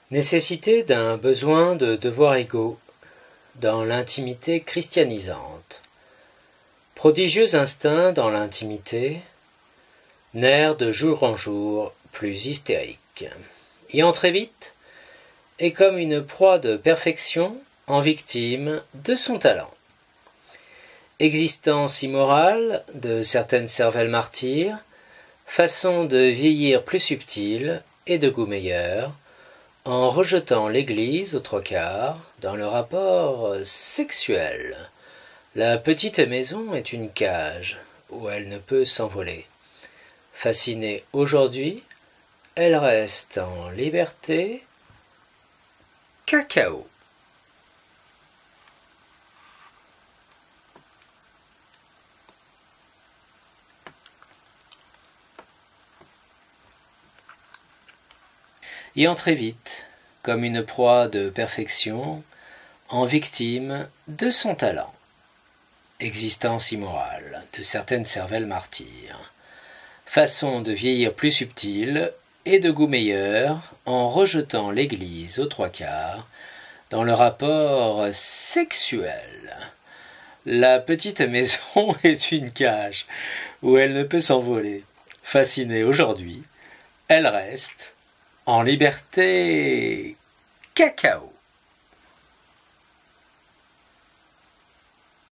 Nécessité d'un besoin de devoirs égaux dans l'intimité christianisante. Prodigieux instinct dans l'intimité, nerf de jour en jour plus hystérique. Y entrer vite est comme une proie de perfection en victime de son talent. Existence immorale de certaines cervelles martyres, façon de vieillir plus subtile et de goût meilleur, en rejetant l'Église aux trois quarts dans le rapport sexuel. La petite maison est une cage où elle ne peut s'envoler. Fascinée aujourd'hui, elle reste en liberté. Cacao. Y entrer vite, comme une proie de perfection, en victime de son talent. Existence immorale de certaines cervelles martyres. Façon de vieillir plus subtile et de goût meilleur en rejetant l'Église aux trois quarts dans le rapport sexuel. La petite maison est une cage où elle ne peut s'envoler. Fascinée aujourd'hui, elle reste en liberté. Cacao.